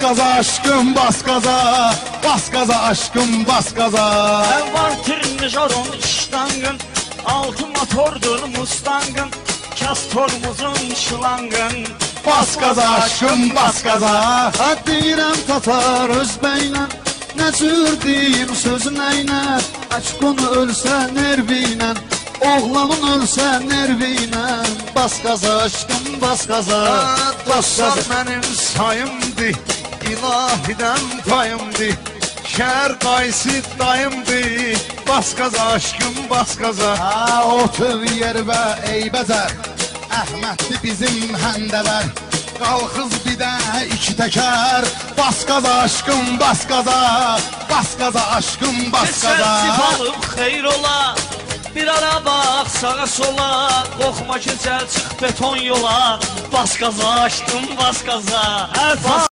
Gaza aşkım bas gaza, bas gaza aşkım bas gaza. Var Trinjoron iştangın, altı motordur Mustangın, Kastormuzun şılangın. Bas gaza aşkım bas gaza. Deyirəm tatar özbəylə, nə cür deyim söz nəynə. Aşkın ölsə nerviylə, oğlanın ölsə nerviylə. Bas gaza aşkım bas gaza, bas gaza. Mənim sayımdı, ilahiden payımdı. Şər qaysı dayımdı, bas gaza aşkım bas gaza. O töv yer və eybəzər, Əhməddi bizim həndəvər. Qalxız bir də iki təkər, bas gaza aşkım bas gaza, bas gaza aşkım bas gaza. Təsəssüf alıb xeyr ola, bir ara bax sağa sola, qorxma ki, çıx beton yola. Bas gaza aşkım bas gaza.